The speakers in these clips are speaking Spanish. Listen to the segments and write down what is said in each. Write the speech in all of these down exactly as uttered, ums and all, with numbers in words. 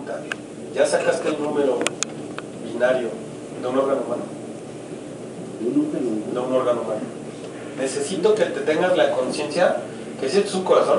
pregunta. ¿Ya sacaste el número binario de un órgano humano? De un órgano humano. Necesito que te tengas la conciencia que si es un corazón,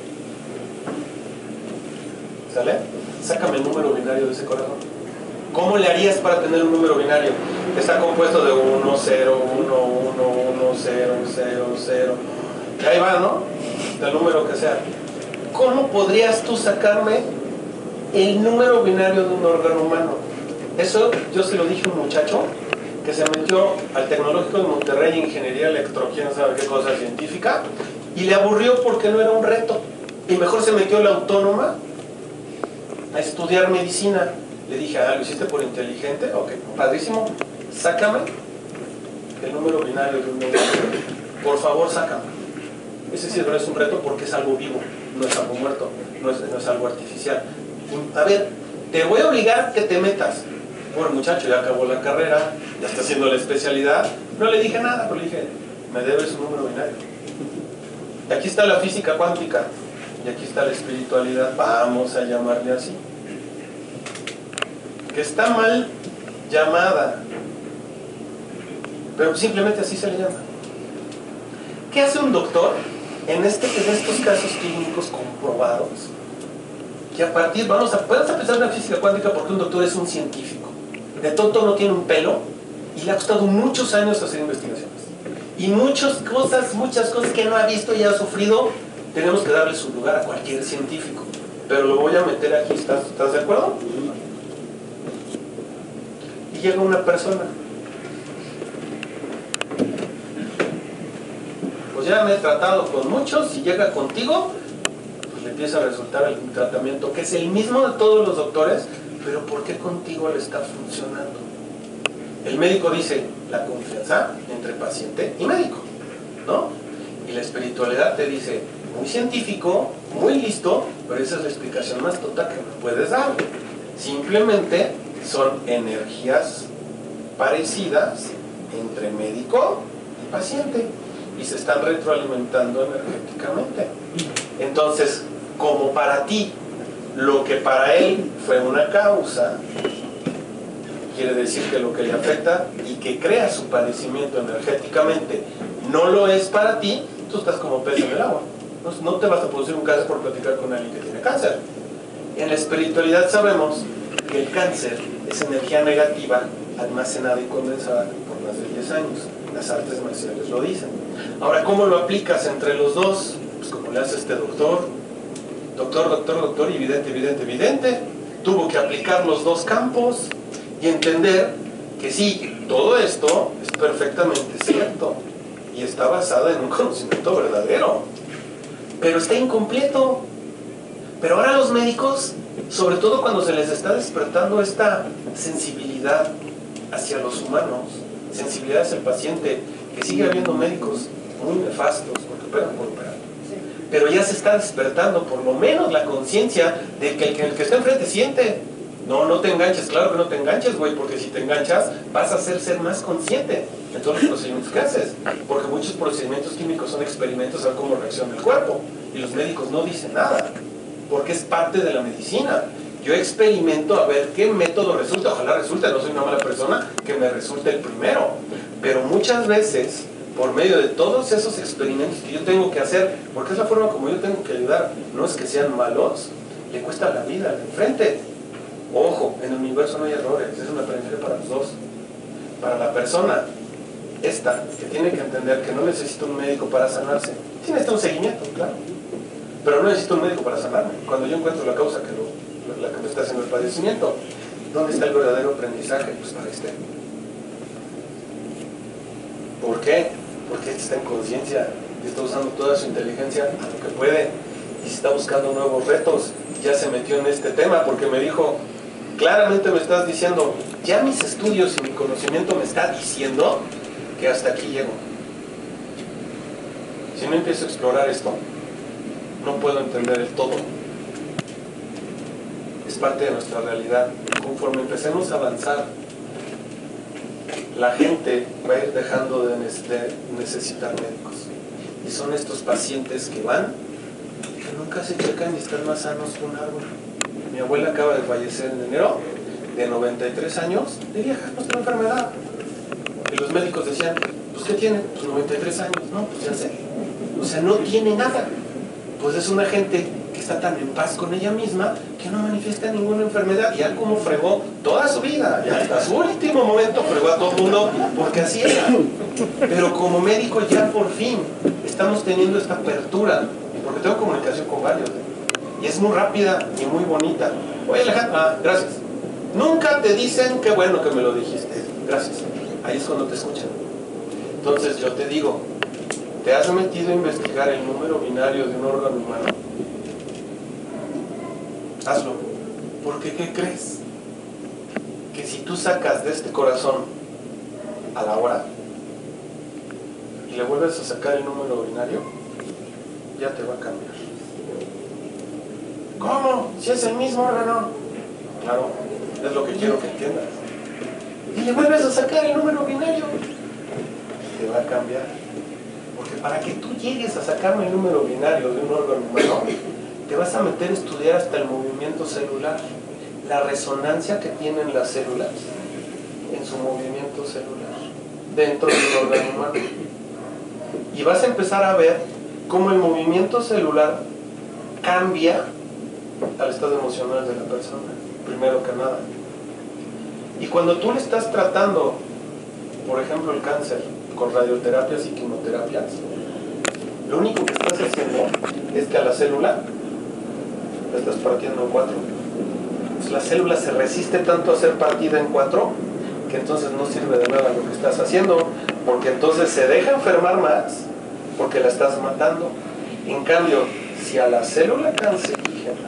¿sale? Sácame el número binario de ese corazón. ¿Cómo le harías para tener un número binario? Está compuesto de uno, cero, uno, uno, uno, cero, cero, cero. Y ahí va, ¿no? Del número que sea. ¿Cómo podrías tú sacarme el número binario de un órgano humano? Eso yo se lo dije a un muchacho que se metió al Tecnológico de Monterrey, Ingeniería Electro, quién sabe qué cosa científica, y le aburrió porque no era un reto. Y mejor se metió a la Autónoma a estudiar medicina. Le dije, ah, ¿lo hiciste por inteligente? Ok, padrísimo. Sácame el número binario de un número. Por favor, sácame. Ese sí no es un reto porque es algo vivo, no es algo muerto, no es, no es algo artificial. A ver, te voy a obligar a que te metas. Bueno, muchacho, ya acabó la carrera, ya está haciendo la especialidad. No le dije nada, pero le dije, me debes un número binario. Y aquí está la física cuántica, y aquí está la espiritualidad, vamos a llamarle así. Que está mal llamada, pero simplemente así se le llama. ¿Qué hace un doctor en, este, en estos casos clínicos comprobados? Que a partir, vamos a, vamos a pensar en la física cuántica porque un doctor es un científico. De tonto no tiene un pelo y le ha costado muchos años hacer investigaciones. Y muchas cosas, muchas cosas que no ha visto y ha sufrido, tenemos que darle su lugar a cualquier científico. Pero lo voy a meter aquí, ¿estás, ¿estás de acuerdo? Y llega una persona. Pues ya me he tratado con muchos y llega contigo, pues le empieza a resultar el tratamiento que es el mismo de todos los doctores, pero ¿por qué contigo le está funcionando? El médico dice, la confianza entre paciente y médico, ¿no? Y la espiritualidad te dice, muy científico, muy listo, pero esa es la explicación más tonta que me puedes dar. Simplemente son energías parecidas entre médico y paciente y se están retroalimentando energéticamente. Entonces, como para ti lo que para él fue una causa, quiere decir que lo que le afecta y que crea su padecimiento energéticamente no lo es para ti, tú estás como pez en el agua. No, no te vas a producir un cáncer por platicar con alguien que tiene cáncer. En la espiritualidad sabemos que el cáncer es energía negativa almacenada y condensada por más de diez años. Las artes marciales lo dicen. Ahora, ¿cómo lo aplicas entre los dos? Pues como le hace este doctor. Doctor, doctor, doctor, evidente, evidente, evidente. Tuvo que aplicar los dos campos y entender que sí, todo esto es perfectamente cierto y está basada en un conocimiento verdadero, pero está incompleto. Pero ahora los médicos, sobre todo cuando se les está despertando esta sensibilidad hacia los humanos, sensibilidad hacia el paciente, que sigue habiendo médicos muy nefastos porque operan por operar, pero ya se está despertando por lo menos la conciencia de que el, que el que está enfrente siente. No, no te enganches, claro que no te enganches, güey, porque si te enganchas vas a ser ser más consciente de todos los procedimientos que haces, porque muchos procedimientos químicos son experimentos a ver cómo reacciona el cuerpo y los médicos no dicen nada, porque es parte de la medicina. Yo experimento a ver qué método resulta, ojalá resulte, no soy una mala persona, que me resulte el primero, pero muchas veces por medio de todos esos experimentos que yo tengo que hacer, porque es la forma como yo tengo que ayudar, no es que sean malos, le cuesta la vida al enfrente. Ojo, en el universo no hay errores, es un aprendizaje para los dos. Para la persona esta, que tiene que entender que no necesita un médico para sanarse, sí necesita un seguimiento, claro, pero no necesita un médico para sanarme. Cuando yo encuentro la causa que, lo, la que me está haciendo el padecimiento, ¿dónde está el verdadero aprendizaje? Pues para este. ¿Por qué? Porque este está en conciencia y está usando toda su inteligencia a lo que puede y está buscando nuevos retos. Ya se metió en este tema porque me dijo, claramente me estás diciendo, ya mis estudios y mi conocimiento me está diciendo que hasta aquí llego. Si no empiezo a explorar esto, no puedo entender el todo. Es parte de nuestra realidad. Conforme empecemos a avanzar, la gente va a ir dejando de necesitar médicos. Y son estos pacientes que van, que nunca se checan y están más sanos que un árbol. Mi abuela acaba de fallecer en enero, de noventa y tres años, de vieja, no tiene enfermedad. Y los médicos decían, pues ¿qué tiene? Pues noventa y tres años, no, pues ya sé. O sea, no tiene nada. Pues es una gente que está tan en paz con ella misma que no manifiesta ninguna enfermedad. Ya como fregó toda su vida, ya hasta su último momento fregó a todo el mundo, porque así era. Pero como médico ya por fin estamos teniendo esta apertura, porque tengo comunicación con varios, y es muy rápida y muy bonita. Oye Alejandro, ah, gracias. Nunca te dicen qué bueno que me lo dijiste, gracias. Ahí es cuando te escuchan. Entonces yo te digo, ¿te has metido a investigar el número binario de un órgano humano? Hazlo. Porque ¿qué crees? Que si tú sacas de este corazón a la hora y le vuelves a sacar el número binario, ya te va a cambiar. ¿Cómo? Si es el mismo órgano. Claro, es lo que quiero que entiendas. Y le vuelves a sacar el número binario, te va a cambiar. Porque para que tú llegues a sacarme el número binario de un órgano humano, te vas a meter a estudiar hasta el movimiento celular, la resonancia que tienen las células en su movimiento celular dentro de un órgano humano. Y vas a empezar a ver cómo el movimiento celular cambia al estado emocional de la persona, primero que nada. Y cuando tú le estás tratando, por ejemplo, el cáncer, con radioterapias y quimioterapias, lo único que estás haciendo es que a la célula la estás partiendo en cuatro. Pues la célula se resiste tanto a ser partida en cuatro que entonces no sirve de nada lo que estás haciendo, porque entonces se deja enfermar más porque la estás matando. En cambio, si a la célula cancerígena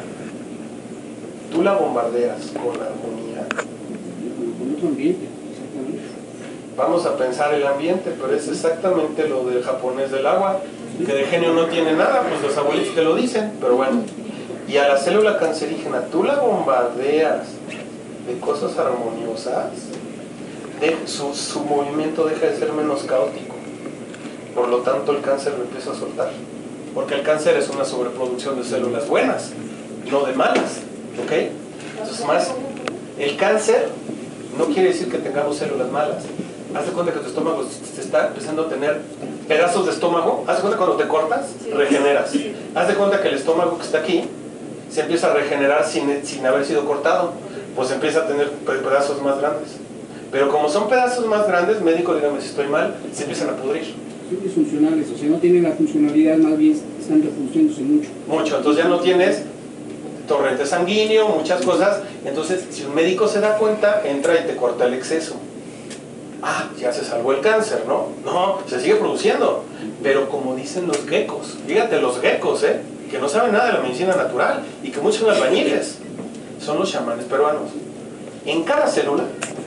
tú la bombardeas con armonía, con otro ambiente, exactamente. Vamos a pensar el ambiente, pero es exactamente lo del japonés del agua, que de genio no tiene nada, pues los abuelitos te lo dicen, pero bueno. Y a la célula cancerígena tú la bombardeas de cosas armoniosas, de, su, su movimiento deja de ser menos caótico. Por lo tanto el cáncer lo empieza a soltar, porque el cáncer es una sobreproducción de células buenas, no de malas, ¿ok? Entonces más, el cáncer no quiere decir que tengamos células malas. Haz de cuenta que tu estómago se está empezando a tener pedazos de estómago. Haz de cuenta que cuando te cortas, regeneras. Haz de cuenta que el estómago que está aquí se empieza a regenerar sin, sin haber sido cortado. Pues empieza a tener pedazos más grandes. Pero como son pedazos más grandes, médico, dígame si estoy mal, se empiezan a pudrir. Son disfuncionales, o sea, no tienen la funcionalidad, más bien están reproduciéndose mucho. Mucho, entonces ya no tienes torrente sanguíneo, muchas cosas. Entonces, si un médico se da cuenta, entra y te corta el exceso. Ah, ya se salvó el cáncer, ¿no? No, se sigue produciendo. Pero como dicen los geckos, fíjate, los geckos, ¿eh? Que no saben nada de la medicina natural y que muchos son albañiles, son los chamanes peruanos. En cada célula,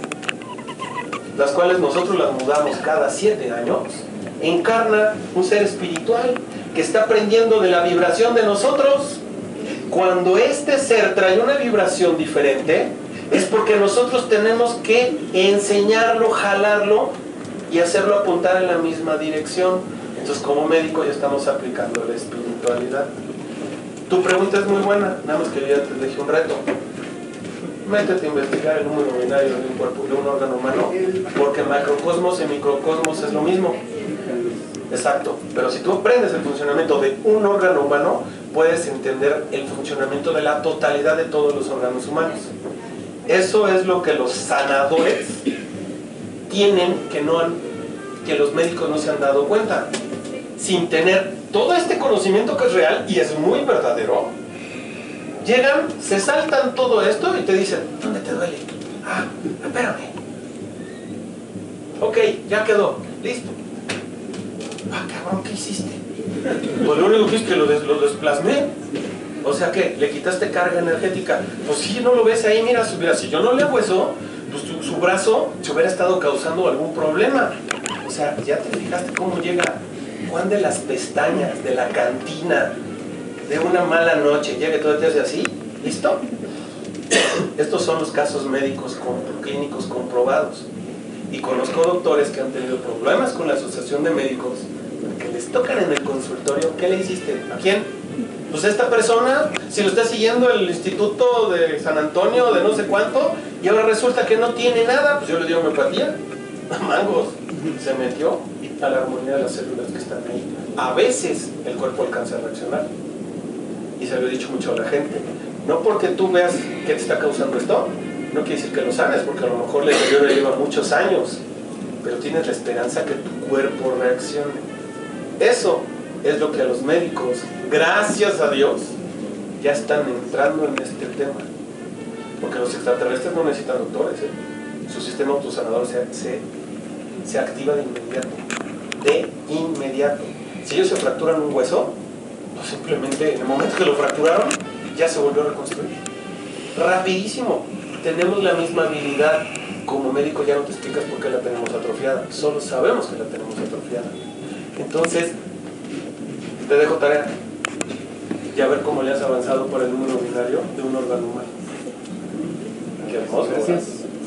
las cuales nosotros las mudamos cada siete años, encarna un ser espiritual que está aprendiendo de la vibración de nosotros. Cuando este ser trae una vibración diferente, es porque nosotros tenemos que enseñarlo, jalarlo y hacerlo apuntar en la misma dirección. Entonces, como médico ya estamos aplicando la espiritualidad. Tu pregunta es muy buena, nada más que yo ya te dejé un reto. Métete a investigar el número binario de un cuerpo, de un órgano humano, porque macrocosmos y microcosmos es lo mismo. Exacto, pero si tú aprendes el funcionamiento de un órgano humano, puedes entender el funcionamiento de la totalidad de todos los órganos humanos. Eso es lo que los sanadores tienen que, no han, que los médicos no se han dado cuenta. Sin tener todo este conocimiento que es real y es muy verdadero, llegan, se saltan todo esto y te dicen, ¿dónde te duele? Ah, espérame. Ok, ya quedó, listo. Ah, cabrón, ¿qué hiciste? Pues lo único que es que lo, des, lo desplasmé. O sea, ¿qué? ¿Le quitaste carga energética? Pues sí, no lo ves ahí, mira, mira si yo no le hago eso, pues su, su brazo se hubiera estado causando algún problema. O sea, ya te fijaste cómo llega Juan de las pestañas, de la cantina, de una mala noche, llega y todo te hace así, ¿listo? Estos son los casos médicos clínicos comprobados. Y conozco doctores que han tenido problemas con la asociación de médicos, que les tocan en el consultorio. ¿Qué le hiciste? ¿A quién? Pues esta persona, si lo está siguiendo el Instituto de San Antonio, de no sé cuánto, y ahora resulta que no tiene nada, pues yo le di homeopatía, mangos, se metió a la armonía de las células que están ahí. A veces el cuerpo alcanza a reaccionar, y se lo he dicho mucho a la gente, no porque tú veas qué te está causando esto, no quiere decir que lo sanes, porque a lo mejor el deterioro lleva muchos años, pero tienes la esperanza que tu cuerpo reaccione. Eso es lo que a los médicos, gracias a Dios, ya están entrando en este tema. Porque los extraterrestres no necesitan doctores, ¿eh? Su sistema autosanador se, se, se activa de inmediato. De inmediato. Si ellos se fracturan un hueso, pues simplemente en el momento que lo fracturaron, ya se volvió a reconstruir. Rapidísimo. Tenemos la misma habilidad. Como médico ya no te explicas por qué la tenemos atrofiada. Solo sabemos que la tenemos atrofiada. Entonces, te dejo tarea. Y a ver cómo le has avanzado por el número binario de un órgano humano. Qué hermoso. Gracias.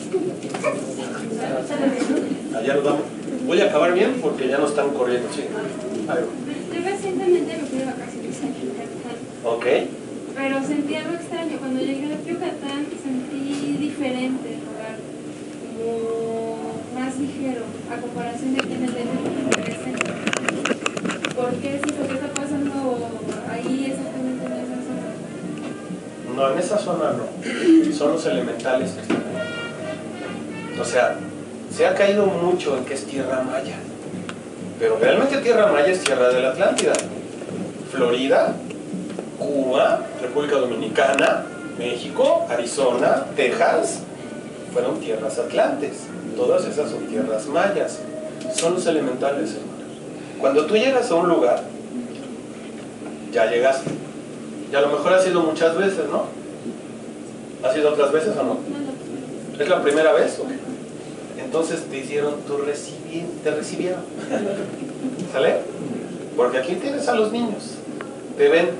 Allá lo damos. Voy a acabar bien porque ya no están corriendo. Sí. Yo recientemente me fui de vacaciones a Yucatán. Ok. Pero sentí algo extraño. Cuando llegué a Yucatán sentí diferente el lugar. Como más ligero a comparación de aquí en el D F cuando regresé. ¿Por qué? Sí, ¿por qué está pasando ahí exactamente en esa zona? No, en esa zona no. Son los elementales que están ahí. O sea, se ha caído mucho en que es tierra maya. Pero realmente tierra maya es tierra de la Atlántida. Florida, Cuba, República Dominicana, México, Arizona, Texas, fueron tierras atlantes. Todas esas son tierras mayas. Son los elementales, hermanos. Cuando tú llegas a un lugar, ya llegaste. Y a lo mejor has ido muchas veces, ¿no? ¿Has ido otras veces o no? ¿Es la primera vez? Okay. Entonces te hicieron tu recibi te recibieron. ¿Sale? Porque aquí tienes a los niños. Te ven.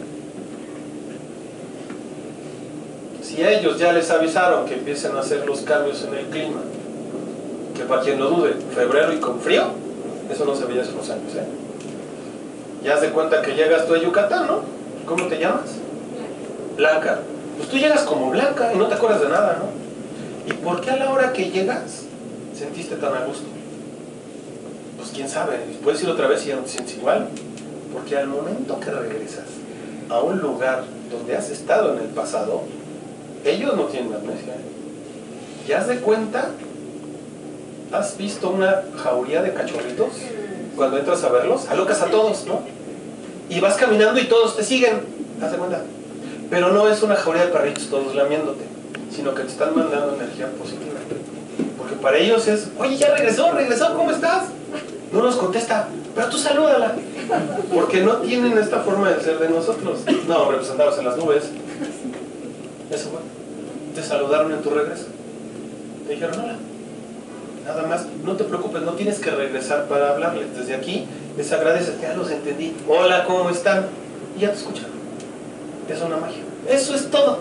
Si a ellos ya les avisaron que empiecen a hacer los cambios en el clima, que para quien lo dude, febrero y con frío, eso no se veía hace unos años, ¿eh? Ya haz de cuenta que llegas tú a Yucatán, ¿no? ¿Cómo te llamas? Blanca. Pues tú llegas como Blanca y no te acuerdas de nada, ¿no? ¿Y por qué a la hora que llegas sentiste tan a gusto? Pues quién sabe, puedes ir otra vez y ya no te sientes igual. Porque al momento que regresas a un lugar donde has estado en el pasado, ellos no tienen amnesia. ¿Ya haz de cuenta? ¿Has visto una jauría de cachorritos? Cuando entras a verlos, alocas a todos, ¿no? Y vas caminando y todos te siguen, ¿te das cuenta? Pero no es una jauría de perritos todos lamiéndote, sino que te están mandando energía positiva. Porque para ellos es, oye, ya regresó, regresó, ¿cómo estás? No nos contesta, pero tú salúdala. Porque no tienen esta forma de ser de nosotros. No, hombre, pues andabas en las nubes. Eso fue. Te saludaron en tu regreso. Te dijeron hola. Nada más, no te preocupes, no tienes que regresar para hablarles. Desde aquí les agradeces, ya los entendí. Hola, ¿cómo están? Y ya te escuchan. Es una magia. Eso es todo.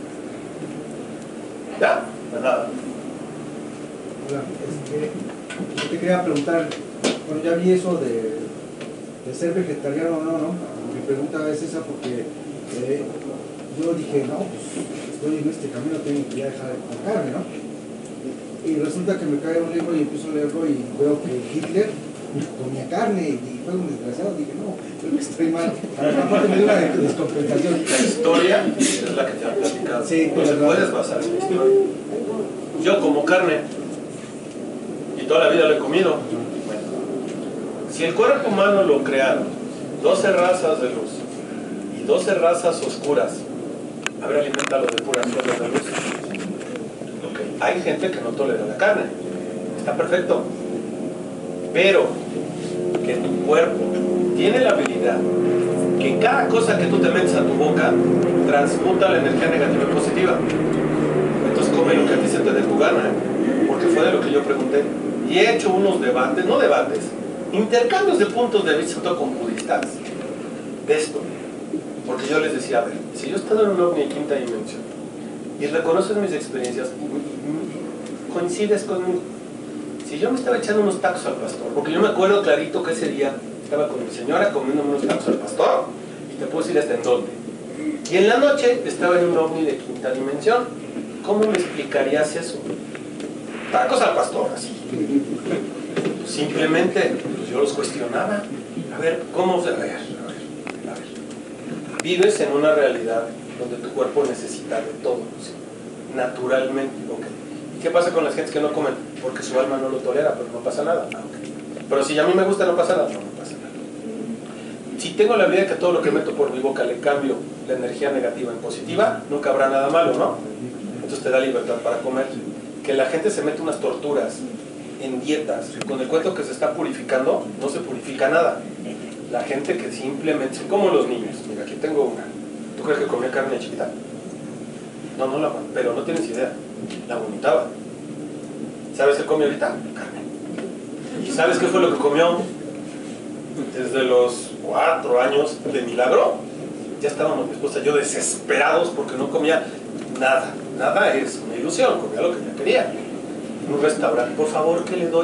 ¿Ya? De nada. Hola, este, yo te quería preguntar, bueno, ya vi eso de, de ser vegetariano o no, ¿no? Mi pregunta es esa porque eh, yo dije, no, pues estoy en este camino, tengo que ya dejar de comer carne, ¿no? Y resulta que me cae un libro y empiezo a leerlo y veo que Hitler comía carne y fue un desgraciado. Dije, no, creo que estoy mal. Aparte me dio una descompensación. La historia es la que te ha platicado. Sí, no se puedes basar en la historia. Yo como carne y toda la vida lo he comido. Bueno, si el cuerpo humano lo crearon doce razas de luz y doce razas oscuras, a ver, aliméntalo de puras cosas de luz. Hay gente que no tolera la carne, está perfecto, pero que tu cuerpo tiene la habilidad que cada cosa que tú te metes a tu boca transmuta la energía negativa en positiva. Entonces come lo que a ti se te dé tu gana, porque fue de lo que yo pregunté. Y he hecho unos debates, no debates, intercambios de puntos de vista con budistas de esto, porque yo les decía, a ver, si yo he estado en un ovni de quinta dimensión y reconoces mis experiencias, coincides conmigo. Si yo me estaba echando unos tacos al pastor, porque yo me acuerdo clarito que ese día estaba con mi señora comiendo unos tacos al pastor y te puedo decir hasta en dónde. Y en la noche estaba en un ovni de quinta dimensión. ¿Cómo me explicarías eso? Tacos al pastor, así. Simplemente, pues yo los cuestionaba. A ver, ¿cómo se... A ver, a ver, a ver. Vives en una realidad donde tu cuerpo necesita de todo, ¿sí? Naturalmente, ok. ¿Y qué pasa con las gentes que no comen? Porque su alma no lo tolera, pero no pasa nada. Ah, okay. Pero si a mí me gusta, no pasa nada. No, no pasa nada. Si tengo la vida de que todo lo que meto por mi boca le cambio la energía negativa en positiva, nunca habrá nada malo, ¿no? Entonces te da libertad para comer. Que la gente se mete unas torturas en dietas, con el cuento que se está purificando, no se purifica nada. La gente que simplemente, como los niños, mira, aquí tengo una. ¿Tú crees que comía carne chiquita? No, no la, pero no tienes idea, la vomitaba. ¿Sabes qué comió ahorita? Carne. ¿Y sabes qué fue lo que comió? Desde los cuatro años de milagro, ya estábamos mi esposa y yo desesperados porque no comía nada. Nada es una ilusión, comía lo que ella quería. En un restaurante, por favor, ¿qué le doy?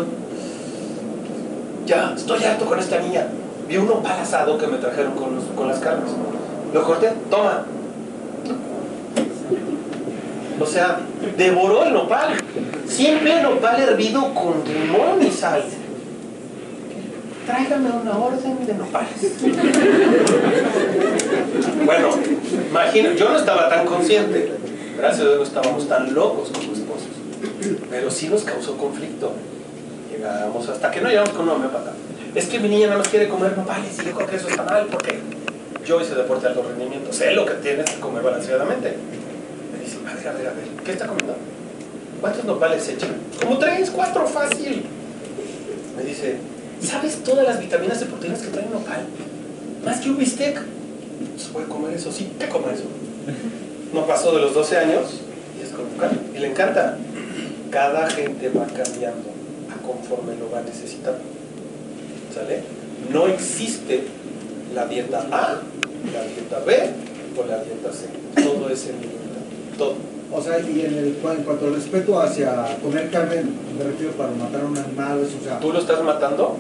Ya, estoy harto con esta niña. Vi un nopal asado que me trajeron con, los, con las carnes. Lo corté, toma. O sea, devoró el nopal. Simple nopal hervido con limón y sal. Tráigame una orden de nopales. Bueno, imagina, yo no estaba tan consciente. Gracias a Dios no estábamos tan locos como esposos. Pero sí nos causó conflicto. Llegamos hasta que no llegamos con un homeópata. Es que mi niña nada más quiere comer nopales y yo creo que eso está mal porque yo hice deporte de alto rendimiento. Sé lo que tienes que comer balanceadamente. Me dice, a ver, a ver, a ver, ¿qué está comiendo? ¿Cuántos nopales se echan? Como tres, cuatro, fácil. Me dice, ¿sabes todas las vitaminas y proteínas que trae un nopal? Más que un bistec. ¿Se puede comer eso? Sí, ¿qué come eso? No pasó de los doce años y es como carne. Y le encanta. Cada gente va cambiando a conforme lo va necesitando. ¿Sale? No existe la dieta A, la dieta B o la dieta C. Todo es en libertad. Todo. O sea, y en, el, en cuanto al respeto hacia comer carne, me refiero para matar a un animal, eso, o sea... ¿Tú lo estás matando?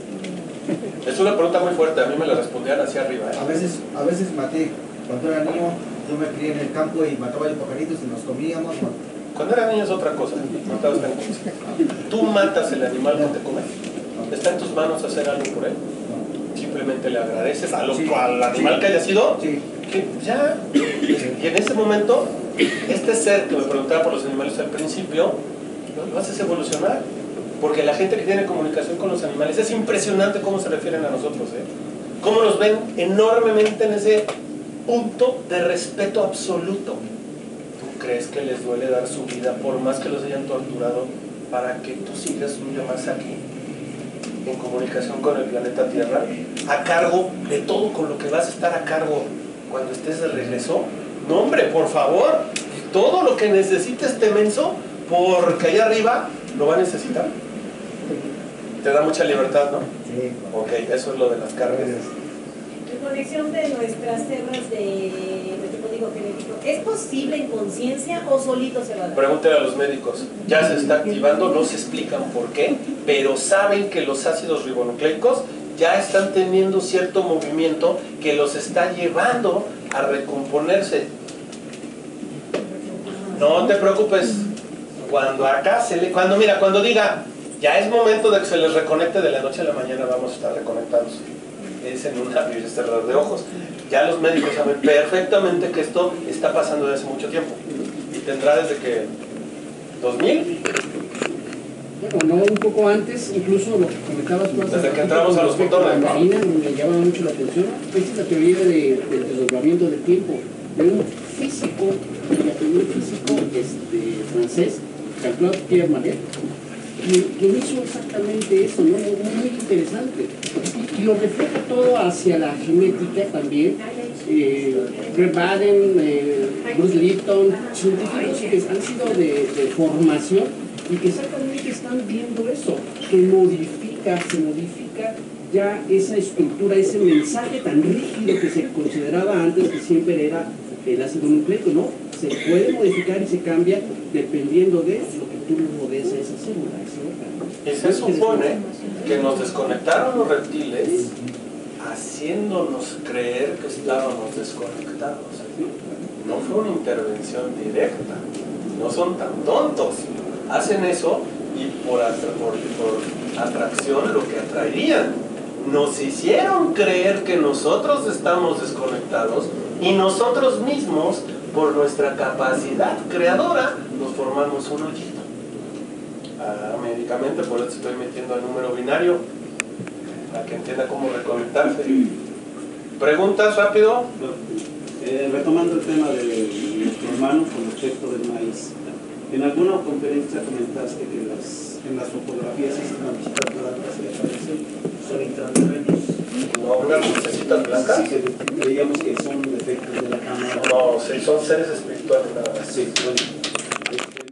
Es una pregunta muy fuerte, a mí me la respondían hacia arriba. ¿eh? A veces, a veces maté, cuando era niño, yo me crié en el campo y mataba yo pajaritos y nos comíamos. ¿No? Cuando era niño es otra cosa, no estabas tan consciente. Tú matas el animal que te comes. ¿Está en tus manos hacer algo por él? Simplemente le agradeces a lo, sí, al animal sí, que haya sido. Sí. Que ya. Y en ese momento, este ser que me preguntaba por los animales al principio, lo haces evolucionar. Porque la gente que tiene comunicación con los animales, es impresionante cómo se refieren a nosotros, ¿eh? Cómo nos ven enormemente en ese punto de respeto absoluto. ¿Tú crees que les duele dar su vida, por más que los hayan torturado, para que tú sigas un día más aquí, en comunicación con el planeta Tierra, a cargo de todo con lo que vas a estar a cargo cuando estés de regreso? No, hombre, por favor, todo lo que necesite este menso, porque allá arriba lo va a necesitar. Te da mucha libertad, ¿no? Sí. Ok, eso es lo de las carnes. La conexión de nuestras células de, de código genético, ¿es posible en conciencia o solito se va a dar? Pregúntale a los médicos. Ya se está activando, no se explican por qué, pero saben que los ácidos ribonucleicos ya están teniendo cierto movimiento que los está llevando a recomponerse. No te preocupes. Cuando acá se le... Cuando, mira, cuando diga, ya es momento de que se les reconecte, de la noche a la mañana vamos a estar reconectados. Es en un abrir y cerrar de ojos. Ya los médicos saben perfectamente que esto está pasando desde hace mucho tiempo. Y tendrá desde que... ¿dos mil? Bueno, no, un poco antes, incluso lo que comentabas tú hace desde que entramos a los motores, ¿no? Me llama mucho la atención. Esa es la teoría de, del desdoblamiento del tiempo. De un físico, un físico este, francés, Jean-Claude Pierre Malet, que, que hizo exactamente eso, ¿no? Muy interesante. Y, y lo refleja todo hacia la genética también. Eh, Greg Baden, eh, Bruce Lipton, científicos que han sido de, de formación y que exactamente están viendo eso, que modifica, se modifica ya esa estructura, ese mensaje tan rígido que se consideraba antes, que siempre era el ácido nucleico, ¿no? Se puede modificar y se cambia dependiendo de lo que tú rodees a esa célula, a ese órgano. Y se supone que nos desconectaron los reptiles haciéndonos creer que estábamos desconectados. No fue una intervención directa, no son tan tontos. Hacen eso y por, atra por, por atracción lo que atraerían. Nos hicieron creer que nosotros estamos desconectados y nosotros mismos, por nuestra capacidad creadora, nos formamos un hoyito. Ah, médicamente, por eso estoy metiendo el número binario, para que entienda cómo reconectarse. ¿Preguntas rápido? Eh, retomando el tema de nuestro hermano con respecto del maíz. En alguna conferencia comentaste que las, en las fotografías esas visitas blancas que aparecen son intransparentes. No, unas lucecitas blancas. Sí, que creíamos que son defectos de la cámara. No, sí, son seres espirituales nada más. Sí, bueno.